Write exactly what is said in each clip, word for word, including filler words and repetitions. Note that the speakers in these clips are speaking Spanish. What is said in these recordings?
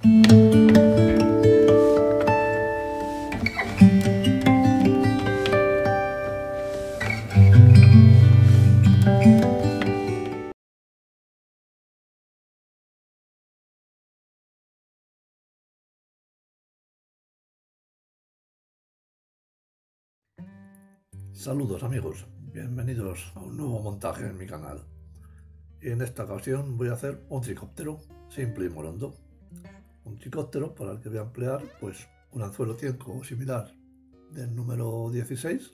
Saludos amigos, bienvenidos a un nuevo montaje en mi canal. Y en esta ocasión voy a hacer un tricóptero simple y morondo. Un tricóptero para el que voy a emplear pues un anzuelo tienco similar del número dieciséis.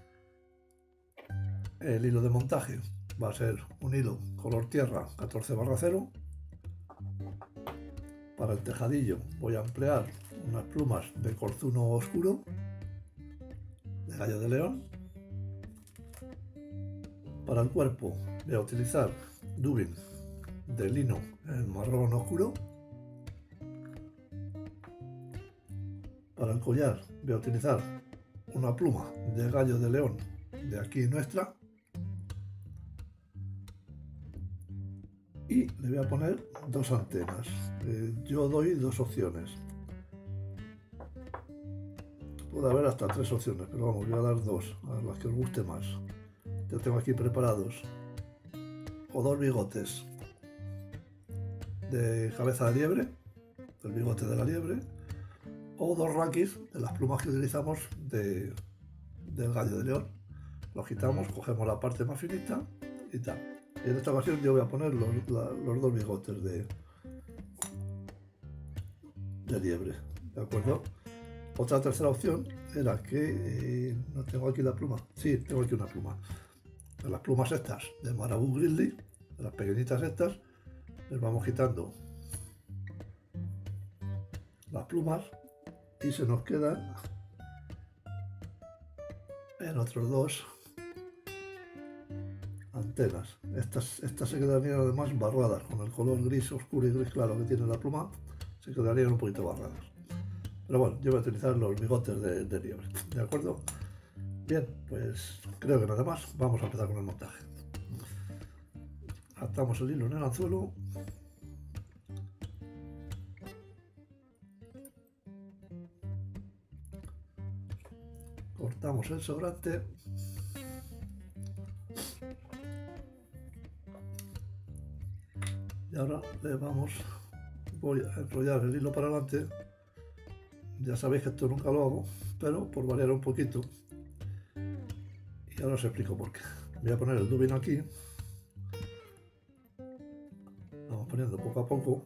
El hilo de montaje va a ser un hilo color tierra catorce barra cero. Para el tejadillo voy a emplear unas plumas de corzuno oscuro de gallo de león. Para el cuerpo voy a utilizar dubin de lino en marrón oscuro. Para el collar voy a utilizar una pluma de gallo de león de aquí nuestra. Y le voy a poner dos antenas. Eh, yo doy dos opciones. Puede haber hasta tres opciones, pero vamos, voy a dar dos, a las que os guste más. Ya tengo aquí preparados o dos bigotes de cabeza de liebre, el bigote de la liebre, o dos raquis de las plumas que utilizamos de, del gallo de león. Los quitamos, cogemos la parte más finita y tal. Y en esta ocasión yo voy a poner los, la, los dos bigotes de, de liebre, ¿de acuerdo? Otra tercera opción era que, eh, no tengo aquí la pluma, sí, tengo aquí una pluma. De las plumas estas de Marabou Grizzly, de las pequeñitas estas, les vamos quitando las plumas y se nos quedan en otros dos antenas. Estas, estas se quedarían además barradas con el color gris oscuro y gris claro que tiene la pluma, se quedarían un poquito barradas. Pero bueno, yo voy a utilizar los bigotes de, de liebre, ¿de acuerdo? Bien, pues creo que nada más, vamos a empezar con el montaje. Atamos el hilo en el anzuelo. Cortamos el sobrante. Y ahora le vamos, voy a enrollar el hilo para adelante. Ya sabéis que esto nunca lo hago, pero por variar un poquito. Y ahora os explico por qué. Voy a poner el dubin aquí. Vamos poniendo poco a poco.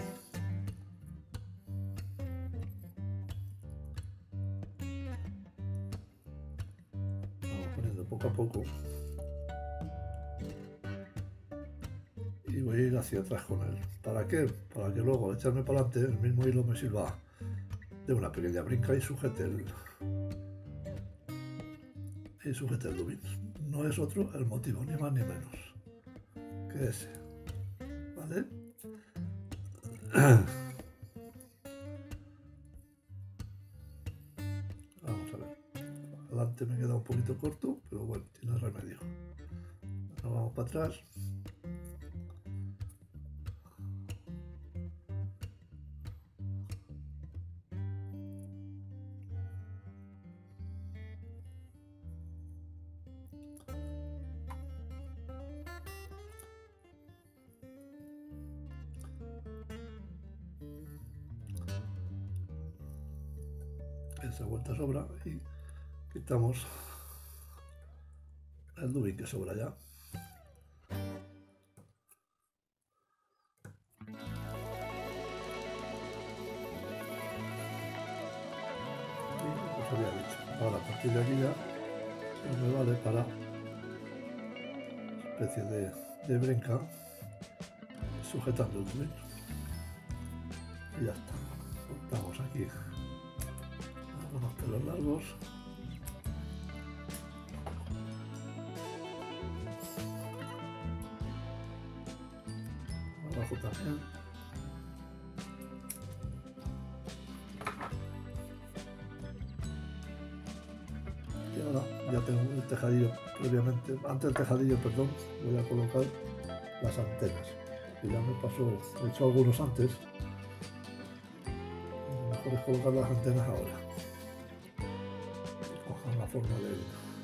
Vamos poniendo poco a poco. Y voy a ir hacia atrás con él. ¿Para qué? Para que luego al echarme para adelante el mismo hilo me sirva de una pequeña brinca y sujete el, y sujete el dubin. No es otro el motivo, ni más ni menos que ese, ¿vale? Vamos a ver, adelante me queda un poquito corto, pero bueno, tiene remedio. Ahora vamos para atrás. Esa vuelta sobra y quitamos el dubin que sobra ya. Y os había dicho, ahora a partir de aquí ya pues me vale para una especie de, de brinca sujetando el dubin. Y ya está. Cortamos aquí algunos pelos largos. Abajo también. Y ahora ya tengo el tejadillo previamente, antes del tejadillo, perdón, voy a colocar las antenas. Que ya me pasó, he hecho algunos antes. mejor es colocar las antenas ahora. Que cojan la forma del...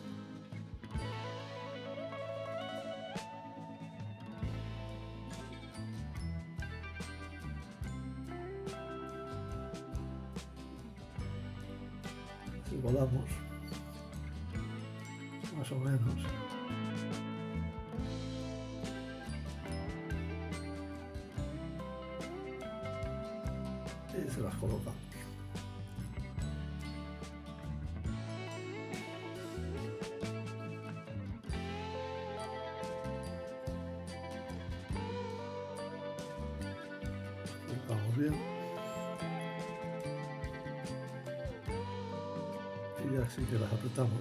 Si volamos, más o menos. Y se las colocamos. Colocamos bien. Y ya sí que las apretamos.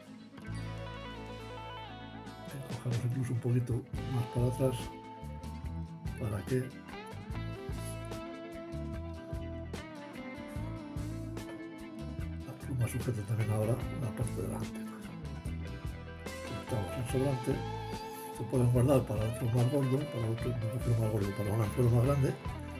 Y cogemos incluso un poquito más para atrás para que más sujete también ahora la parte de las antenas. Estamos en sobrante, se pueden guardar para otro más gordo, para otro, no refiero más gordo, para un anzuelo más grande.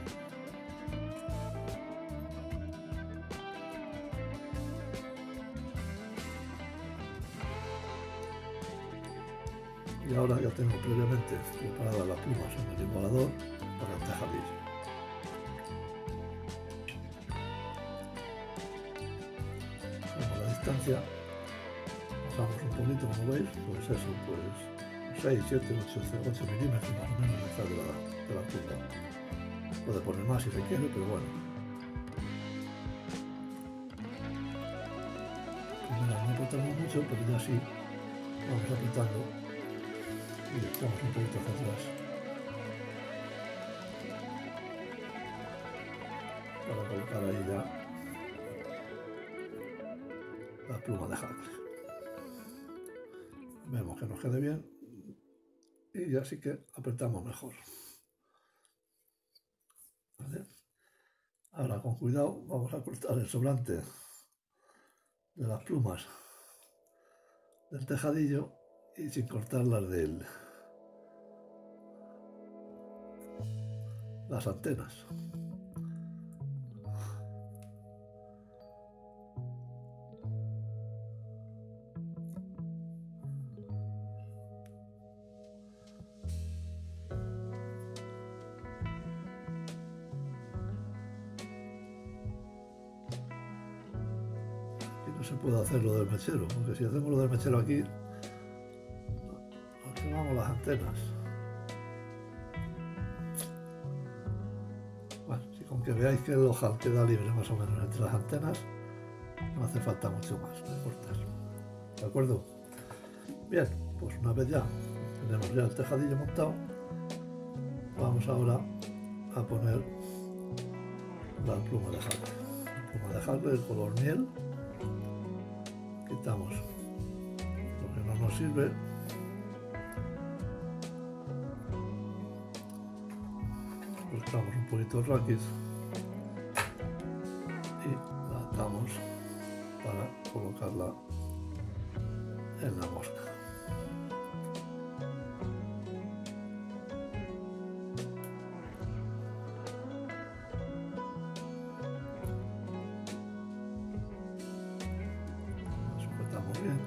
Y ahora ya tengo previamente preparadas las plumas en el igualador para el tejadillo. Distancia, bajamos un poquito, como veis, pues eso, pues seis, siete, ocho milímetros más o menos detrás de la, de la punta. Puede poner más si se quiere, pero bueno. Primero no apretamos mucho, pero ya sí vamos apretando y echamos un poquito hacia atrás para colocar ahí ya la pluma de Hackles. Vemos que nos quede bien y ya sí que apretamos mejor. ¿Vale? Ahora con cuidado vamos a cortar el sobrante de las plumas del tejadillo y sin cortar las de las antenas. No se puede hacer lo del mechero, porque si hacemos lo del mechero aquí, nos quemamos las antenas. Bueno, si con que veáis que el ojal queda libre más o menos entre las antenas, no hace falta mucho más, no importa. ¿De acuerdo? Bien, pues una vez ya tenemos ya el tejadillo montado, vamos ahora a poner la pluma de Hackles. La pluma de Hackles, el color miel. Quitamos lo que no nos sirve. Buscamos un poquito el raquis y la atamos para colocarla en la mosca. La sujetamos bien.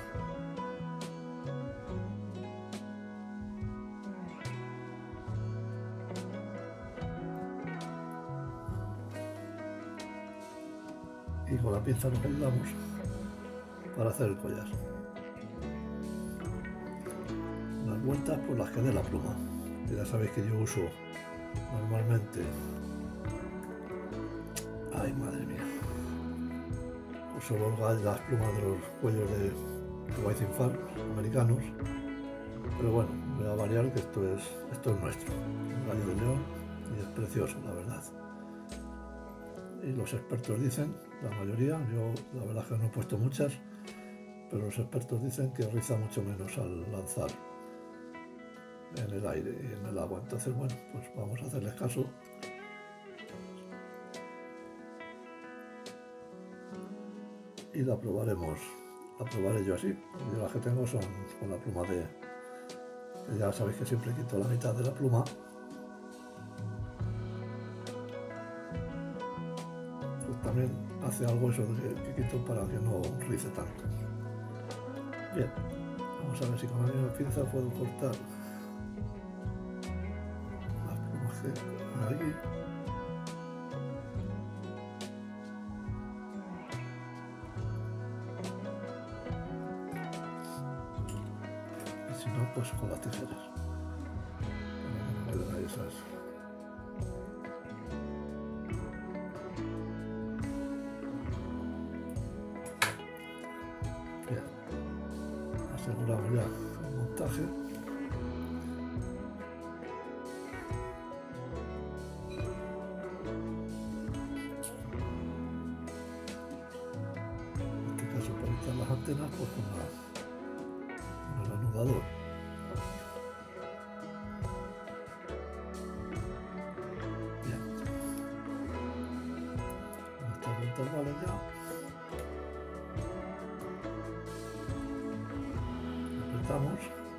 Y con la pinza nos ayudamos para hacer el collar. Las vueltas por las que dé la pluma. Ya sabéis que yo uso normalmente, ay madre mía, uso los gallos, las plumas de los cuellos de, de White Farm americanos, pero bueno, voy a variar que esto es, esto es nuestro, el gallo de león, y es precioso, la verdad. Y los expertos dicen, la mayoría, yo la verdad es que no he puesto muchas, pero los expertos dicen que riza mucho menos al lanzar en el aire y en el agua. Entonces, bueno, pues vamos a hacerles caso. Y la probaremos, la probaré yo así. Yo las que tengo son con la pluma de, que ya sabéis que siempre quito la mitad de la pluma. también hace algo eso de que, que quito para que no rice tanto. Bien, vamos a ver si con la misma pinza puedo cortar la plumaje aquí. Y si no, pues con las tijeras. Para que no queden ahí esas. Bien, aseguramos ya el montaje. En este caso, para quitar las antenas, pues con, la, con el anudador. Bien, con estas vueltas valen ya. Apretamos.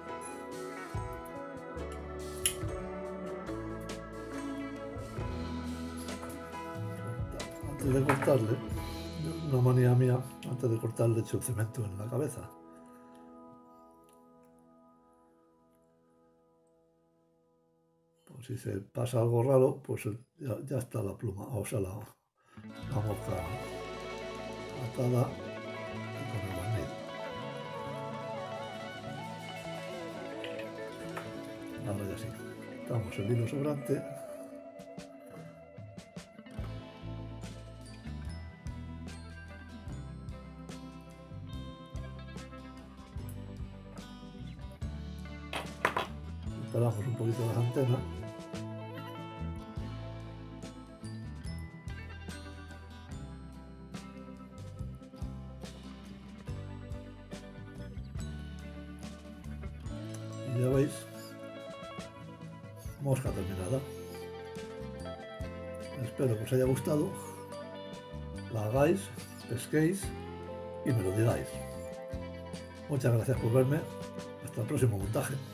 Antes de cortarle, una manía mía, antes de cortarle echo el cemento en la cabeza. Pues si se pasa algo raro, pues ya, ya está la pluma, o sea, la, la mosca atada y con el barniz. Ahora ya sí, damos el hilo sobrante. Separamos un poquito las antenas. Y ya veis, mosca terminada. Espero que os haya gustado, la hagáis, pesquéis y me lo digáis. Muchas gracias por verme. Hasta el próximo montaje.